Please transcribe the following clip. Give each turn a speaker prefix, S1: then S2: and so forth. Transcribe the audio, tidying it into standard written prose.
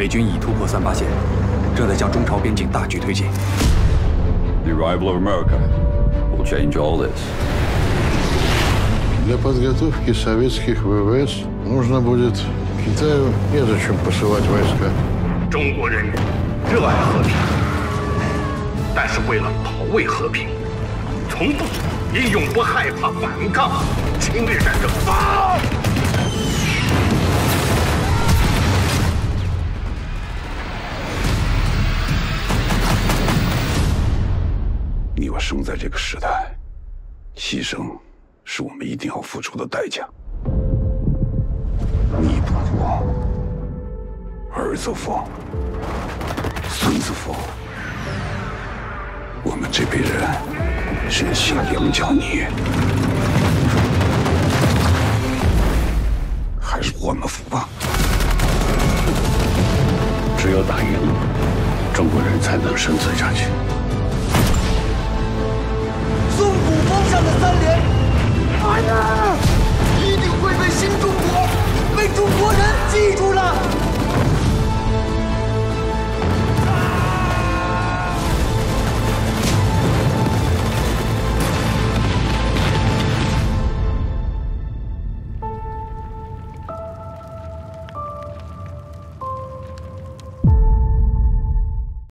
S1: 美军已突破38线，正在向中朝边境大举推进。
S2: The arrival of America will change all this.
S3: Для подготовки советских ВВС нужно будет Китаю незачем посылать войска.
S4: 中国人民热爱和平，但是为了保卫和平，从不也永不害怕反抗侵略战争。走！
S2: 你我生在这个时代，牺牲是我们一定要付出的代价。你不服，儿子服，孙子服，我们这辈人是想养着你，还是我们服吧？
S5: 只有打赢了，中国人才能生存下去。